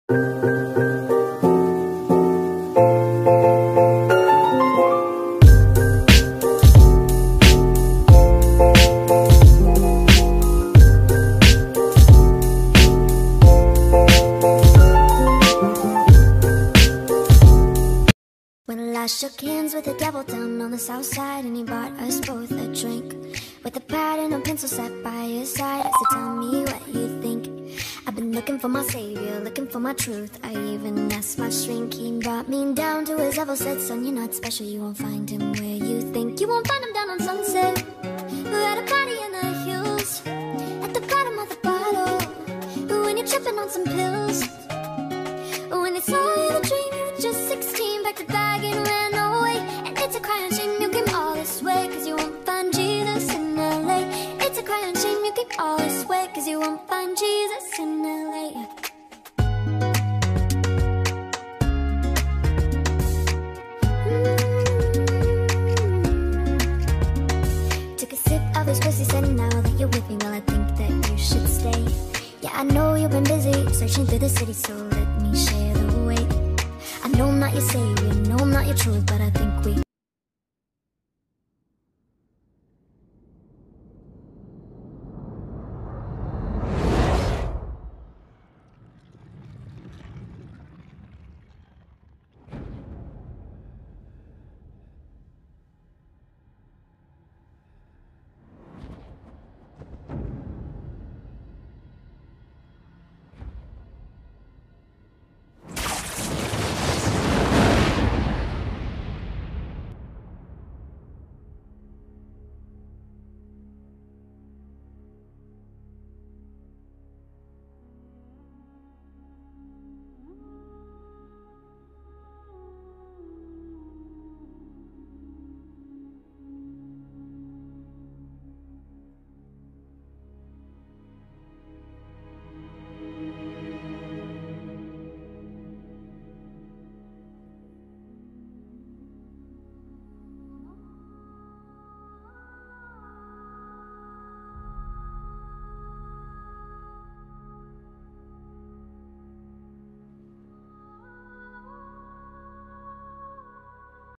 I shook hands with the devil down on the south side, and he bought us both a drink with a pad and a pencil sat by his side. I said, tell me what you think. I've been looking for my savior, looking for my truth. I even asked my shrink. He brought me down to his level, said, son, you're not special. You won't find him where you think. You won't find him down on Sunset, or at a party in the hills, at the bottom of the bottle, when you're tripping on some pills, when it's all a dream. You were just 16, packed a bag and ran away. And it's a crying shame you came all this way, cause you won't find Jesus in LA. It's a crying shame you came all this way, cause you won't find Jesus in LA. Took a sip of his whiskey, said, now that you're with me, well, I think that you should stay. Yeah, I know you've been busy searching through the city, so let me share the weight. I know I'm not your savior, no, I'm not your truth, but I think we